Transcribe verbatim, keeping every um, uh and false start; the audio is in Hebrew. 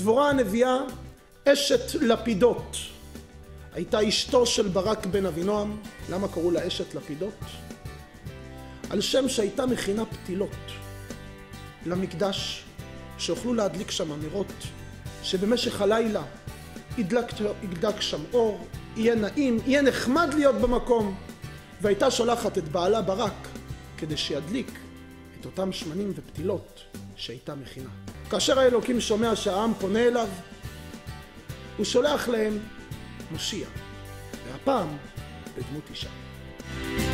דבורה הנביאה אשת לפידות. הייתה אשתו של ברק בן אבינועם. למה קראו לה אשת לפידות? על שם שהייתה מכינה פתילות למקדש, שיוכלו להדליק שם נרות, שבמשך הלילה ידלק, ידלק שם אור, יהיה נעים, יהיה נחמד להיות במקום. והייתה שולחת את בעלה ברק כדי שידליק את אותם שמנים ופתילות שהייתה מכינה. כאשר האלוקים שומע שהעם פונה אליו, הוא שולח להם מושיע, והפעם בדמות אישה.